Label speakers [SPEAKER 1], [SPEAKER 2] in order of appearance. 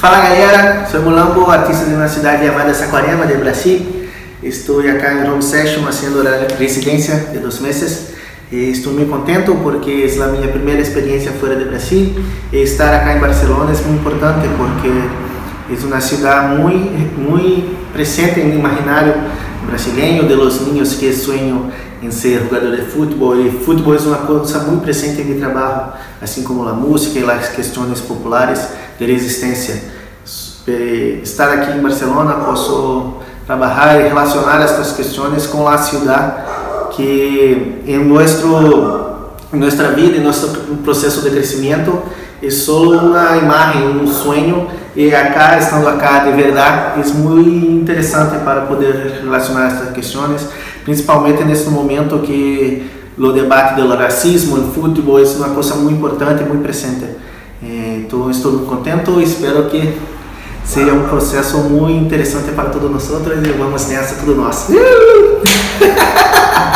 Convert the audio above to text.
[SPEAKER 1] Fala galera, sou Mulambo, artista de uma cidade chamada Saquarema, de Brasil. Estou aqui em Rome Session fazendo a residência de 2 meses. Estou muito contente porque é a minha primeira experiência fora do Brasil. Estar aqui em Barcelona é muito importante porque é uma cidade muito presente no imaginário brasileiro de los niños que sonham em ser jogador de futebol. E futebol é uma coisa muito presente em meu trabalho, assim como a música e as questões populares de resistência. Estar aqui em Barcelona, posso trabalhar e relacionar estas questões com a cidade que em nossa vida, em nosso processo de crescimento, é só uma imagem, um sonho, e estando acá de verdade, é muito interessante para poder relacionar estas questões, principalmente nesse momento que o debate do racismo no futebol é uma coisa muito importante, muito presente. Então estou muito contente e espero que seja um processo muito interessante para todos nós e vamos nessa, tudo nosso.